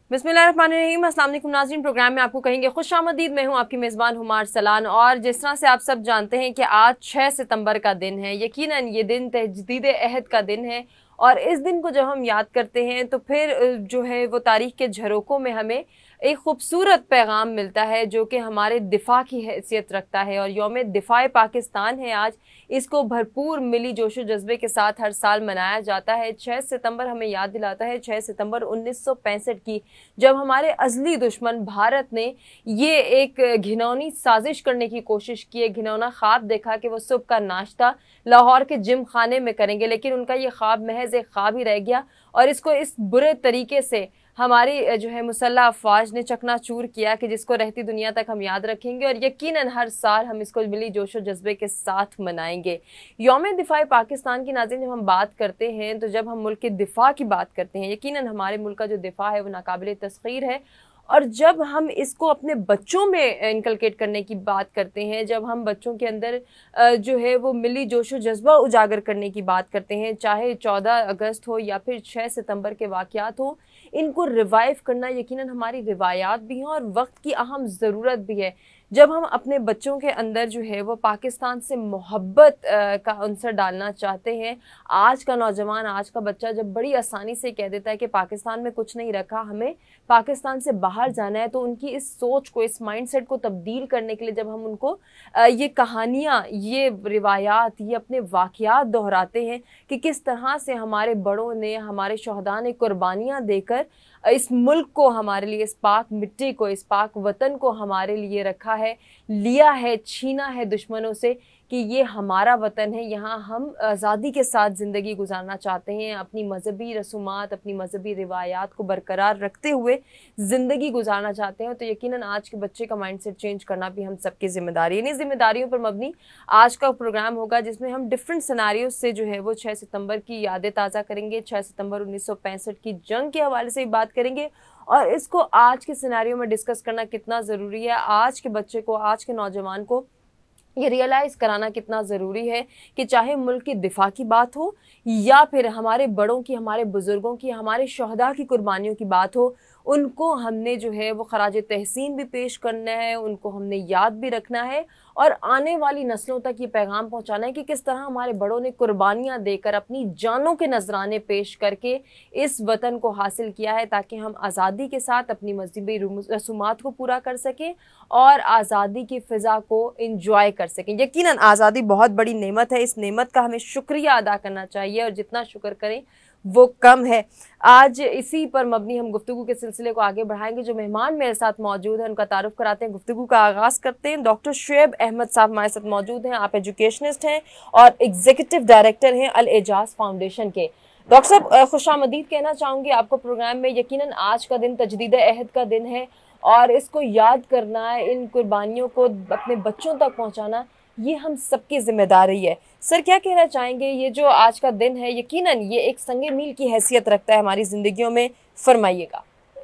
बिस्मिल्लाहिर्रहमानिर्रहीम। अस्सलाम वालेकुम नाज़रीन, प्रोग्राम में आपको कहेंगे खुशामदीद। मैं हूं आपकी मेज़बान हुमार सलान। और जिस तरह से आप सब जानते हैं कि आज 6 सितंबर का दिन है, यकीनन ये दिन तजदीद अहद का दिन है। और इस दिन को जब हम याद करते हैं तो फिर जो है वो तारीख के झरोकों में हमें एक खूबसूरत पैगाम मिलता है जो कि हमारे दिफा की हैसियत रखता है। और यौम दिफा पाकिस्तान है आज। इसको भरपूर मिली जोशो जज्बे के साथ हर साल मनाया जाता है। 6 सितंबर हमें याद दिलाता है 6 सितंबर 1965 की, जब हमारे अजली दुश्मन भारत ने ये एक घिनौनी साजिश करने की कोशिश की है। घिनौना ख्वाब देखा कि वो सुबह का नाश्ता लाहौर के जिम खाने में करेंगे, लेकिन उनका ये ख्वाब महज एक ख्वाब ही रह गया। और इसको इस बुरे तरीके से हमारी जो है मुसल्लह अफवाज ने चकनाचूर किया कि जिसको रहती दुनिया तक हम याद रखेंगे। और यकीनन हर साल हम इसको मिली जोशो जज्बे के साथ मनाएंगे। यौम दिफा पाकिस्तान की नाज़रीन, जब हम बात करते हैं तो जब हम मुल्क के दिफा की बात करते हैं, यकीनन हमारे मुल्क का जो दिफा है वो नाकाबिले तस्खीर है। और जब हम इसको अपने बच्चों में इनकलकेट करने की बात करते हैं, जब हम बच्चों के अंदर जो है वो मिली जोशो जज्बा उजागर करने की बात करते हैं, चाहे 14 अगस्त हो या फिर 6 सितंबर के वाक़यात हो, इनको रिवाइव करना यकीनन हमारी रिवायात भी हैं और वक्त की अहम ज़रूरत भी है। जब हम अपने बच्चों के अंदर जो है वो पाकिस्तान से मोहब्बत का अंसर डालना चाहते हैं, आज का नौजवान, आज का बच्चा जब बड़ी आसानी से कह देता है कि पाकिस्तान में कुछ नहीं रखा, हमें पाकिस्तान से बाहर जाना है, तो उनकी इस सोच को, इस माइंडसेट को तब्दील करने के लिए जब हम उनको ये कहानियाँ, ये रिवायात, ये अपने वाक़यात दोहराते हैं कि किस तरह से हमारे बड़ों ने, हमारे शहदा ने कुर्बानियाँ देकर इस मुल्क को हमारे लिए, इस पाक मिट्टी को, इस पाक वतन को हमारे लिए रखा है, लिया है, छीना है दुश्मनों से कि ये हमारा वतन है, यहाँ हम आज़ादी के साथ ज़िंदगी गुजारना चाहते हैं, अपनी मजहबी रसूमात, अपनी मजहबी रिवायात को बरकरार रखते हुए ज़िंदगी गुजारना चाहते हैं। तो यकीनन आज के बच्चे का माइंडसेट चेंज करना भी हम सबकी ज़िम्मेदारी है। इन्हीं ज़िम्मेदारियों पर मबनी आज का प्रोग्राम होगा जिसमें हम डिफरेंट सिनारियों से जो है वो 6 सितंबर की यादें ताज़ा करेंगे, 6 सितंबर 1965 की जंग के हवाले से भी बात करेंगे और इसको आज के सिनारियों में डिस्कस करना कितना ज़रूरी है, आज के बच्चे को, आज के नौजवान को ये रियलाइज़ कराना कितना ज़रूरी है कि चाहे मुल्क की दिफा की बात हो या फिर हमारे बड़ों की, हमारे बुज़ुर्गों की, हमारे शहदा की कुर्बानियों की बात हो, उनको हमने जो है वो खराज तहसीन भी पेश करना है, उनको हमने याद भी रखना है और आने वाली नस्लों तक ये पैगाम पहुंचाना है कि किस तरह हमारे बड़ों ने कुर्बानियां देकर, अपनी जानों के नजराने पेश करके इस वतन को हासिल किया है, ताकि हम आज़ादी के साथ अपनी मजहबी रसूमात को पूरा कर सकें और आज़ादी की फ़िज़ा को इंजॉय कर सकें। यकीनन आज़ादी बहुत बड़ी नेमत है, इस नेमत का हमें शुक्रिया अदा करना चाहिए और जितना शुक्र करें वो कम है। आज इसी पर मबनी हम गुफ्तगू के सिलसिले को आगे बढ़ाएंगे। जो मेहमान मेरे साथ मौजूद हैं उनका तारुफ कराते हैं, गुफ्तगू का आगाज़ करते हैं। डॉक्टर शुएब अहमद साहब हमारे साथ मौजूद हैं। आप एजुकेशनिस्ट हैं और एग्जीक्यूटिव डायरेक्टर हैं अल एजाज फाउंडेशन के। डॉक्टर साहब, खुशामदीद कहना चाहूँगी आपको प्रोग्राम में। यकीनन आज का दिन तजदीद अहद का दिन है और इसको याद करना, इन कुर्बानियों को अपने बच्चों तक पहुँचाना, ये हम सबकी जिम्मेदारी है। सर, क्या कहना चाहेंगे, ये जो आज का दिन है यकीनन ये एक संगे मील की हैसियत रखता है हमारी जिंदगियों में, फरमाइएगा।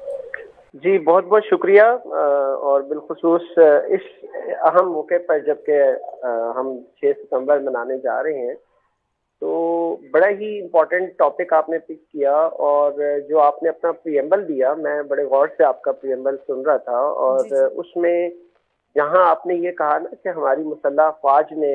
जी, बहुत बहुत शुक्रिया। और बिलखुसूस इस अहम मौके पर जबकि हम 6 सितंबर मनाने जा रहे हैं, तो बड़ा ही इम्पोर्टेंट टॉपिक आपने पिक किया और जो आपने अपना प्रीएम्बल दिया, मैं बड़े गौर से आपका प्रीएम्बल सुन रहा था और जी। उसमें जहाँ आपने ये कहा ना कि हमारी मुसल्लह अफवाज ने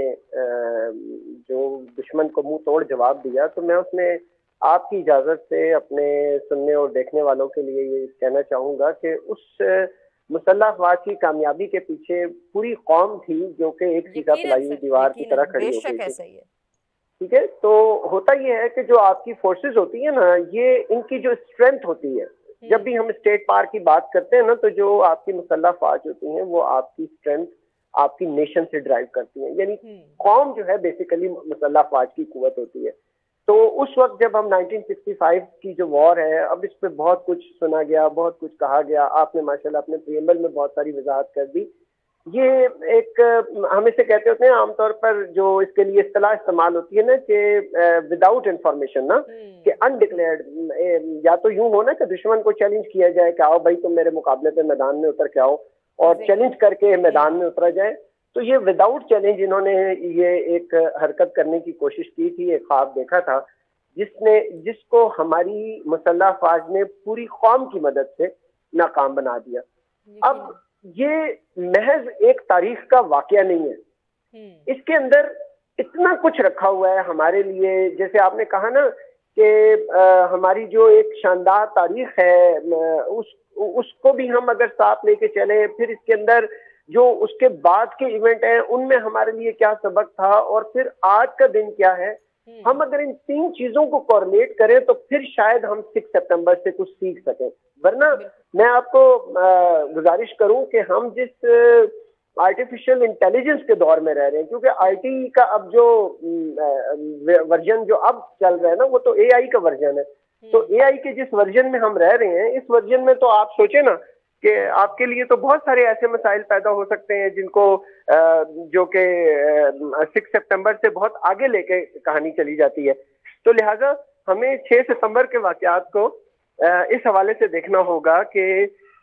जो दुश्मन को मुंह तोड़ जवाब दिया, तो मैं उसमें आपकी इजाज़त से अपने सुनने और देखने वालों के लिए ये कहना चाहूँगा कि उस मुसल्लह अफवाज की कामयाबी के पीछे पूरी कौम थी जो कि एक सीधा पिलाई हुई दीवार की तरह खड़ी हो गई थी। ठीक है, तो होता ये है कि जो आपकी फोर्सेस होती है ना, ये इनकी जो स्ट्रेंथ होती है, जब भी हम स्टेट पार की बात करते हैं ना, तो जो आपकी मुसल्लह अफवाज होती हैं वो आपकी स्ट्रेंथ आपकी नेशन से ड्राइव करती हैं। यानी कौम जो है बेसिकली मुसल्लह अफवाज की कुव्वत होती है। तो उस वक्त जब हम 1965 की जो वॉर है, अब इस पे बहुत कुछ सुना गया, बहुत कुछ कहा गया, आपने माशाल्लाह अपने प्रीएम्बल में बहुत सारी वजाहत कर दी। ये एक हम इसे कहते होते हैं आमतौर पर, जो इसके लिए इस्तेलाह इस्तेमाल होती है ना कि विदाउट इंफॉर्मेशन ना, कि अनडिक्लेयर्ड, या तो यूं हो ना कि दुश्मन को चैलेंज किया जाए कि आओ भाई तुम मेरे मुकाबले पे मैदान में उतर के आओ, और चैलेंज करके मैदान में उतरा जाए। तो ये विदाउट चैलेंज इन्होंने ये एक हरकत करने की कोशिश की थी, एक ख्वाब देखा था जिसको हमारी मुसल्लह अफवाज ने पूरी कौम की मदद से नाकाम बना दिया। अब ये महज एक तारीख का वाकया नहीं है, इसके अंदर इतना कुछ रखा हुआ है हमारे लिए। जैसे आपने कहा ना कि हमारी जो एक शानदार तारीख है उसको भी हम अगर साथ लेके चले, फिर इसके अंदर जो उसके बाद के इवेंट हैं उनमें हमारे लिए क्या सबक था और फिर आज का दिन क्या है, हम अगर इन 3 चीजों को कोरिलेट करें तो फिर शायद हम 6 सितंबर से कुछ सीख सकें। वरना मैं आपको गुजारिश करूं कि हम जिस आर्टिफिशियल इंटेलिजेंस के दौर में रह रहे हैं, क्योंकि आईटी का अब जो वर्जन जो अब चल रहा है ना, वो तो एआई का वर्जन है। तो एआई के जिस वर्जन में हम रह रहे हैं, इस वर्जन में तो आप सोचे ना कि आपके लिए तो बहुत सारे ऐसे मसाइल पैदा हो सकते हैं जिनको जो कि 6 सितंबर से बहुत आगे लेके कहानी चली जाती है। तो लिहाजा हमें 6 सितंबर के वाकयात को इस हवाले से देखना होगा कि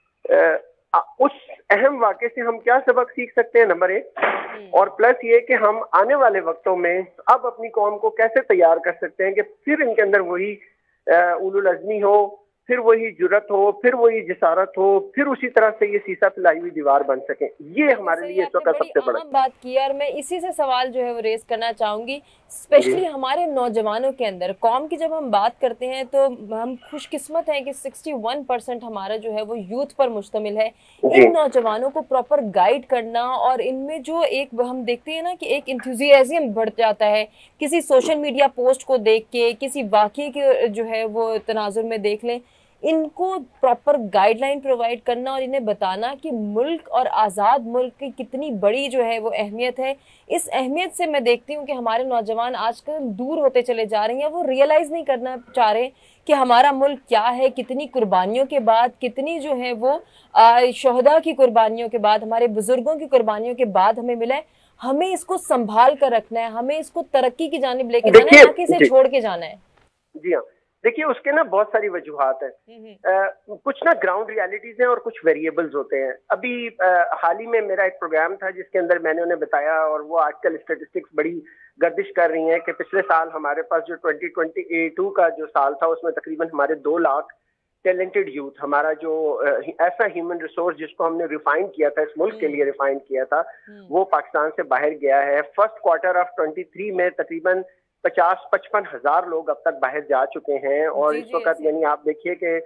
उस अहम वाक़े से हम क्या सबक सीख सकते हैं, नंबर 1, और प्लस ये कि हम आने वाले वक्तों में अब अपनी कौम को कैसे तैयार कर सकते हैं कि फिर इनके अंदर वही उलुल अज़्मी हो, फिर वही जुर्रत हो, फिर वही जिसारत हो, फिर उसी तरह से ये सीसा फैलाई हुई दीवार बन सके। ये हमारे लिए इस वक्त सबसे बड़ा बात की। और मैं इसी से सवाल जो है वो रेज करना चाहूंगी, स्पेशली हमारे नौजवानों के अंदर। कौम की जब हम बात करते हैं तो हम खुशकिस्मत हैं कि 61% हमारा जो है वो यूथ पर मुश्तमिल है। इन नौजवानों को प्रॉपर गाइड करना, और इनमें जो एक हम देखते हैं ना कि एक इंथुजियाज्म बढ़ जाता है किसी सोशल मीडिया पोस्ट को देख के, किसी वाक़ये के जो है वो तनाजुर में देख लें, इनको प्रॉपर गाइडलाइन प्रोवाइड करना और इन्हें बताना कि मुल्क और आज़ाद मुल्क की कितनी बड़ी जो है वो अहमियत है। इस अहमियत से मैं देखती हूँ कि हमारे नौजवान आजकल दूर होते चले जा रहे हैं। वो रियलाइज़ नहीं करना चाह रहे कि हमारा मुल्क क्या है, कितनी कुर्बानियों के बाद, कितनी जो है वो शोहदा की कुर्बानियों के बाद, हमारे बुजुर्गों की कुर्बानियों के बाद हमें मिला है। हमें इसको संभाल कर रखना है, हमें इसको तरक्की की जानिब लेके जाना है, ना कि इसे छोड़ के जाना है। जी हाँ, देखिए उसके ना बहुत सारी वजूहात हैं। कुछ ना ग्राउंड रियलिटीज हैं और कुछ वेरिएबल्स होते हैं। अभी हाल ही में मेरा एक प्रोग्राम था जिसके अंदर मैंने उन्हें बताया, और वो आजकल स्टेटिस्टिक्स बड़ी गर्दिश कर रही हैं कि पिछले साल हमारे पास जो 2022 का जो साल था उसमें तकरीबन हमारे 2 लाख टैलेंटेड यूथ, हमारा जो ऐसा ह्यूमन रिसोर्स जिसको हमने रिफाइन किया था, इस मुल्क के लिए रिफाइन किया था, वो पाकिस्तान से बाहर गया है। फर्स्ट क्वार्टर ऑफ 23 में तकरीबन 50-55 हजार लोग अब तक बाहर जा चुके हैं। और इस वक्त यानी आप देखिए कि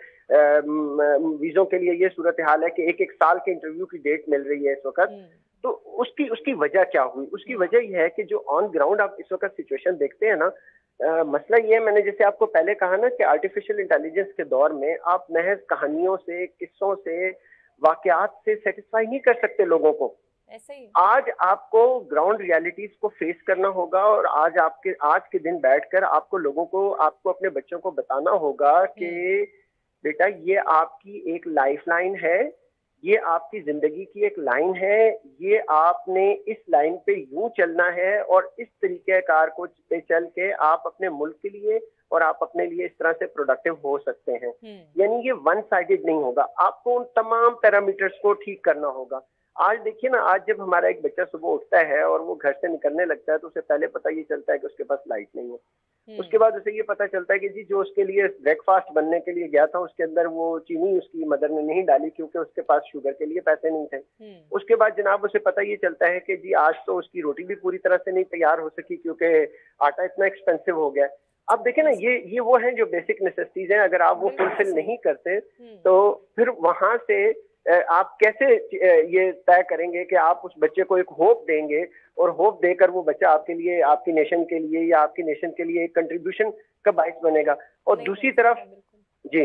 वीजों के लिए ये सूरत हाल है कि एक साल के इंटरव्यू की डेट मिल रही है इस वक्त। तो उसकी वजह क्या हुई? उसकी वजह यह है कि जो ऑन ग्राउंड आप इस वक्त सिचुएशन देखते हैं ना, मसला ये है, मैंने जैसे आपको पहले कहा ना कि आर्टिफिशियल इंटेलिजेंस के दौर में आप महज कहानियों से, किस्सों से, वाकयात से सेटिस्फाई नहीं कर सकते लोगों को। ऐसे ही आज आपको ग्राउंड रियलिटीज को फेस करना होगा, और आज के दिन बैठकर आपको लोगों को, आपको अपने बच्चों को बताना होगा कि बेटा ये आपकी एक लाइफलाइन है, ये आपकी जिंदगी की एक लाइन है, ये आपने इस लाइन पे यूं चलना है और इस तरीके कार को पे चल के आप अपने मुल्क के लिए और आप अपने लिए इस तरह से प्रोडक्टिव हो सकते हैं। यानी ये वन साइडेड नहीं होगा, आपको उन तमाम पैरामीटर्स को ठीक करना होगा। आज देखिए ना, आज जब हमारा एक बच्चा सुबह उठता है और वो घर से निकलने लगता है तो उसे पहले पता ये चलता है कि उसके पास लाइट नहीं है। उसके बाद उसे ये पता चलता है कि जी जो उसके लिए ब्रेकफास्ट बनने के लिए गया था उसके अंदर वो चीनी उसकी मदर ने नहीं डाली क्योंकि उसके पास शुगर के लिए पैसे नहीं थे। उसके बाद जनाब उसे पता ये चलता है कि जी आज तो उसकी रोटी भी पूरी तरह से नहीं तैयार हो सकी क्योंकि आटा इतना एक्सपेंसिव हो गया। अब देखें ना, ये वो हैं जो बेसिक नेसेसिटीज हैं। अगर आप वो फुलफिल नहीं करते तो फिर वहां से आप कैसे ये तय करेंगे कि आप उस बच्चे को एक होप देंगे और होप देकर वो बच्चा आपके लिए, आपकी नेशन के लिए या आपकी नेशन के लिए एक कंट्रीब्यूशन का बाइस बनेगा। और दूसरी तरफ जी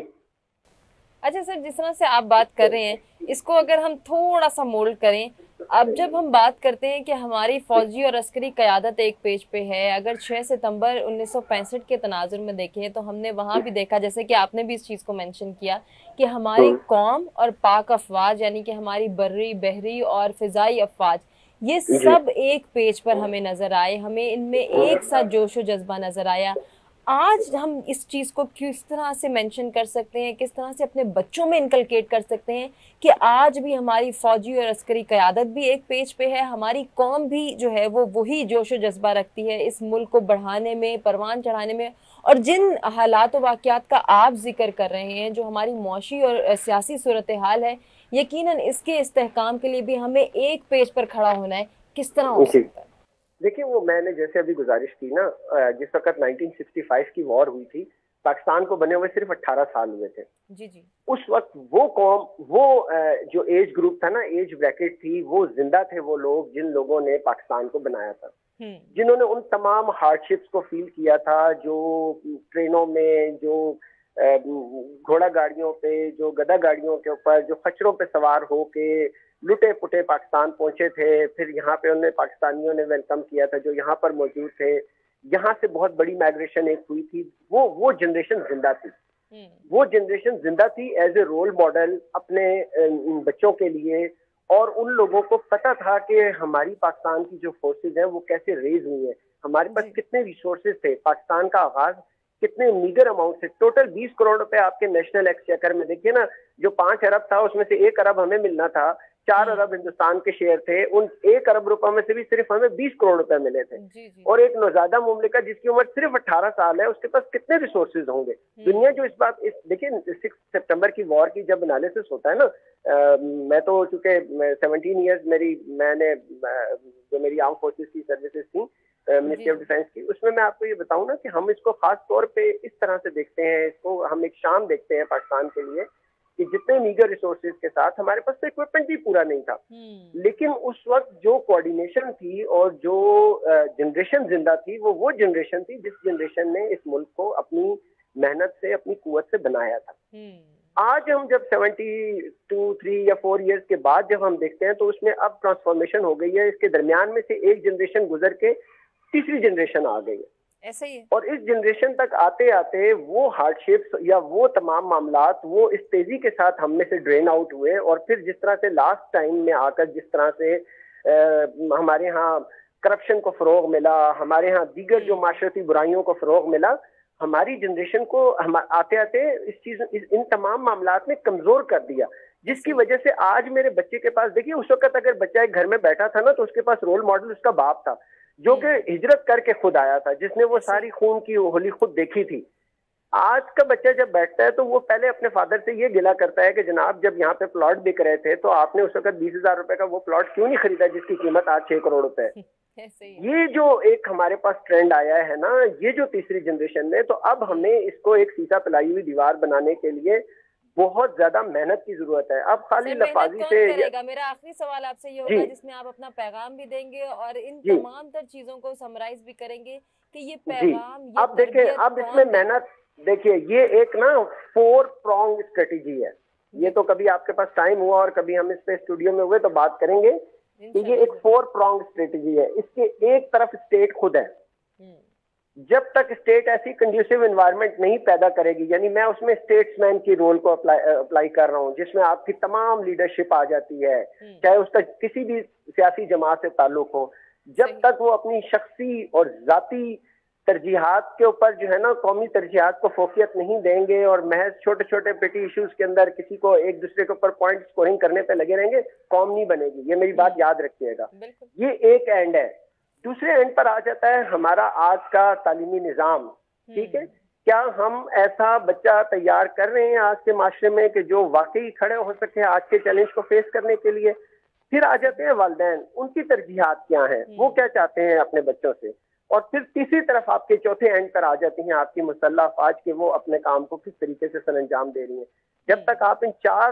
अच्छा सर, जिस तरह से आप बात कर रहे हैं इसको अगर हम थोड़ा सा मोल्ड करें, अब जब हम बात करते हैं कि हमारी फौजी और अस्करी क़यादत एक पेज पे है, अगर 6 सितंबर 1965 के तनाजुर में देखें तो हमने वहाँ भी देखा, जैसे कि आपने भी इस चीज़ को मेंशन किया कि हमारी कौम और पाक अफवाज यानी कि हमारी बर्री, बहरी और फ़िज़ाई अफवाज, ये सब एक पेज पर हमें नज़र आए, हमें इनमें एक साथ जोश व जज्बा नज़र आया। आज हम इस चीज़ को किस तरह से मेंशन कर सकते हैं, किस तरह से अपने बच्चों में इनकलकेट कर सकते हैं कि आज भी हमारी फौजी और अस्करी क़यादत भी एक पेज पे है, हमारी कौम भी जो है वो वही जोश व जज्बा रखती है इस मुल्क को बढ़ाने में, परवान चढ़ाने में और जिन हालात व वाक़यात का आप जिक्र कर रहे हैं, जो हमारी मौशी और सियासी सूरत हाल है, यकीनन इसके इस्तेहकाम के लिए भी हमें एक पेज पर खड़ा होना है। किस तरह हो सकता है? देखिए, वो मैंने जैसे अभी गुजारिश की ना, जिस वक्त 1965 की वॉर हुई थी, पाकिस्तान को बने हुए सिर्फ 18 साल हुए थे। जी जी। उस वक्त वो कौम, वो जो एज ग्रुप था ना, एज ब्रैकेट थी, वो जिंदा थे वो लोग जिन लोगों ने पाकिस्तान को बनाया था, जिन्होंने उन तमाम हार्डशिप्स को फील किया था, जो ट्रेनों में, जो घोड़ा गाड़ियों पे, जो गधा गाड़ियों के ऊपर, जो खच्चरों पे सवार होके लुटे पुटे पाकिस्तान पहुंचे थे। फिर यहाँ पे उन्हें पाकिस्तानियों ने वेलकम किया था, जो यहाँ पर मौजूद थे। यहाँ से बहुत बड़ी माइग्रेशन एक हुई थी। वो जनरेशन जिंदा थी। वो जनरेशन जिंदा थी एज ए रोल मॉडल अपने बच्चों के लिए। और उन लोगों को पता था कि हमारी पाकिस्तान की जो फोर्सेज हैं वो कैसे रेज हुई है, हमारे पास कितने रिसोर्सेज थे, पाकिस्तान का आगाज कितने मीगर अमाउंट से, टोटल 20 करोड़ रुपए आपके नेशनल एक्सचेकर में देखिए ना, जो 5 अरब था उसमें से 1 अरब हमें मिलना था, 4 अरब हिंदुस्तान के शेयर थे, उन 1 अरब रुपए में से भी सिर्फ हमें 20 करोड़ रुपए मिले थे। और एक नौजादा मुमलिका जिसकी उम्र सिर्फ 18 साल है, उसके पास कितने रिसोर्सेज होंगे। दुनिया जो इस देखिए 6 सितंबर की वॉर की जब एनालिसिस होता है ना, मैं तो चूंकि 17 ईयर्स मैंने जो मेरी आर्म फोर्सेस की सर्विसेज थी, मिनिस्ट्री ऑफ डिफेंस की, उसमें मैं आपको ये बताऊं ना कि हम इसको खास तौर पे इस तरह से देखते हैं, इसको हम एक शाम देखते हैं पाकिस्तान के लिए कि जितने मीगर रिसोर्सेज के साथ हमारे पास तो इक्विपमेंट भी पूरा नहीं था, लेकिन उस वक्त जो कोऑर्डिनेशन थी और जो जनरेशन जिंदा थी, वो जनरेशन थी जिस जनरेशन ने इस मुल्क को अपनी मेहनत से, अपनी कुव्वत से बनाया था। आज हम जब 72, 3 या 4 इयर्स के बाद जब हम देखते हैं तो उसमें अब ट्रांसफॉर्मेशन हो गई है। इसके दरमियान में से एक जनरेशन गुजर के तीसरी जनरेशन आ गई है। ऐसा ही है। और इस जनरेशन तक आते आते वो हार्डशिप्स या वो तमाम मामलात वो इस तेजी के साथ हम में से ड्रेन आउट हुए। और फिर जिस तरह से लास्ट टाइम में आकर जिस तरह से हमारे यहाँ करप्शन को फरोग मिला, हमारे यहाँ दीगर जो माशरती बुराइयों को फरोग मिला, हमारी जनरेशन को आते आते इन तमाम मामलात ने कमजोर कर दिया, जिसकी वजह से आज मेरे बच्चे के पास, देखिए उस वक्त अगर बच्चा एक घर में बैठा था ना तो उसके पास रोल मॉडल उसका बाप था, जो कि हिजरत करके खुद आया था, जिसने वो सारी खून की होली खुद देखी थी। आज का बच्चा जब बैठता है तो वो पहले अपने फादर से ये गिला करता है कि जनाब जब यहाँ पे प्लॉट बिक रहे थे तो आपने उस वक्त 20,000 रुपए का वो प्लॉट क्यों नहीं खरीदा जिसकी कीमत आज 6 करोड़ रुपए है। ये जो एक हमारे पास ट्रेंड आया है ना, ये जो तीसरी जनरेशन ने, तो अब हमें इसको एक सीसा पिलाई हुई दीवार बनाने के लिए बहुत ज्यादा मेहनत की जरूरत है। अब खाली लफाजी से मेरा आखिरी सवाल आपसे ये होगा जिसमें आप अपना पैगाम भी देंगे और इन तमाम तर चीजों को समराइज भी करेंगे कि ये पैगाम, ये अब देखिए, अब इसमें मेहनत देखिए, ये एक ना 4 prong स्ट्रेटेजी है। ये तो कभी आपके पास टाइम हुआ और कभी हम इस पे स्टूडियो में हुए तो बात करेंगे कि ये एक 4 prong स्ट्रेटेजी है। इसके एक तरफ स्टेट खुद है, जब तक स्टेट ऐसी कंड्यूसिव एनवायरनमेंट नहीं पैदा करेगी, यानी मैं उसमें स्टेट्समैन की रोल को अप्लाई कर रहा हूँ, जिसमें आपकी तमाम लीडरशिप आ जाती है, चाहे उसका किसी भी सियासी जमात से ताल्लुक हो, जब तक वो अपनी शख्सी और जाती तरजीहात के ऊपर जो है ना, कौमी तरजीहात को फोकियत नहीं देंगे और महज छोटे छोटे पेटी इश्यूज के अंदर किसी को एक दूसरे के ऊपर पॉइंट स्कोरिंग करने पे लगे रहेंगे, कौम नहीं बनेगी। ये मेरी बात याद रखिएगा। ये एक एंड है। दूसरे एंड पर आ जाता है हमारा आज का तालीमी निज़ाम। ठीक है, क्या हम ऐसा बच्चा तैयार कर रहे हैं आज के माशरे में कि जो वाकई खड़े हो सके आज के चैलेंज को फेस करने के लिए? फिर आ जाते हैं वालिदैन, उनकी तरजीहात क्या हैं, वो क्या चाहते हैं अपने बच्चों से। और फिर तीसरी तरफ आपके चौथे एंड पर आ जाती हैं आपकी मुसल्लह अफवाज के, वो अपने काम को किस तरीके से सरअंजाम दे रही हैं। जब तक आप इन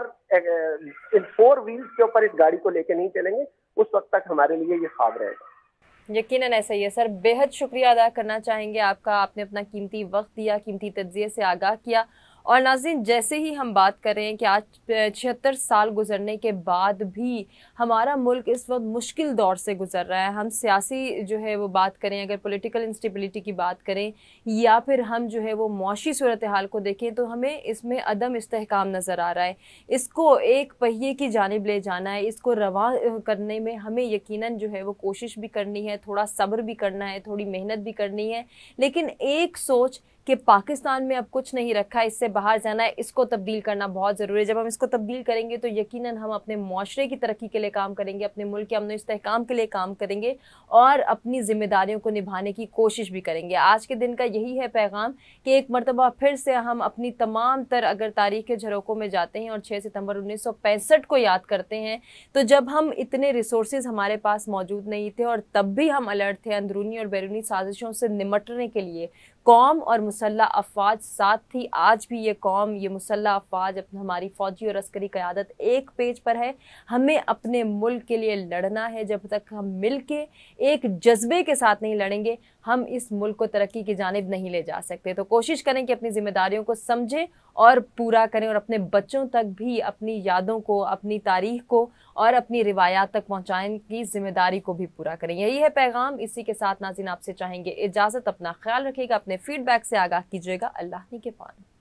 4 व्हील्स के ऊपर इस गाड़ी को लेके नहीं चलेंगे, उस वक्त तक हमारे लिए ये ख्वाब रहेगा। यकीनन ऐसा ही है सर। बेहद शुक्रिया अदा करना चाहेंगे आपका, आपने अपना कीमती वक्त दिया, कीमती तज्ज़िये से आगाह किया। और नाज़रीन, जैसे ही हम बात कर रहे हैं कि आज 76 साल गुजरने के बाद भी हमारा मुल्क इस वक्त मुश्किल दौर से गुजर रहा है, हम सियासी जो है वो बात करें, अगर पॉलिटिकल इंस्टेबिलिटी की बात करें या फिर हम जो है वो मौशी सूरत हाल को देखें, तो हमें इसमें अदम इस्तेहकाम नज़र आ रहा है। इसको एक पहिए की जानिब ले जाना है, इसको रवा करने में हमें यकीनन जो है वो कोशिश भी करनी है, थोड़ा सब्र भी करना है, थोड़ी मेहनत भी करनी है, लेकिन एक सोच कि पाकिस्तान में अब कुछ नहीं रखा, इससे बाहर जाना है, इसको तब्दील करना बहुत ज़रूरी है। जब हम इसको तब्दील करेंगे तो यकीनन हम अपने मुआशरे की तरक्की के लिए काम करेंगे, अपने मुल्क के अमन इस्तेहकाम के लिए काम करेंगे और अपनी जिम्मेदारियों को निभाने की कोशिश भी करेंगे। आज के दिन का यही है पैगाम कि एक मरतबा फिर से हम अपनी तमाम तर अगर तारीख़ के झरोकों में जाते हैं और 6 सितंबर 1965 को याद करते हैं, तो जब हम इतने रिसोर्सेज हमारे पास मौजूद नहीं थे और तब भी हम अलर्ट थे अंदरूनी और बैरूनी साजिशों से निमटने के लिए। कौम और मुसल्ह अफवाज साथ थी, आज भी ये कौम, ये मुसल्ह अफवाज, हमारी फ़ौजी और अस्करी क़यादत एक पेज पर है। हमें अपने मुल्क के लिए लड़ना है। जब तक हम मिल के एक जज्बे के साथ नहीं लड़ेंगे, हम इस मुल्क को तरक्की की जानिब नहीं ले जा सकते। तो कोशिश करें कि अपनी ज़िम्मेदारियों को समझें और पूरा करें और अपने बच्चों तक भी अपनी यादों को, अपनी तारीख़ को और अपनी रिवायात तक पहुँचाने की ज़िम्मेदारी को भी पूरा करें। यही है पैगाम। इसी के साथ नाज़रीन आपसे चाहेंगे इजाज़त। अपना ख्याल रखिएगा, अपने फीडबैक से आगाह कीजिएगा। अल्लाह निगहबान।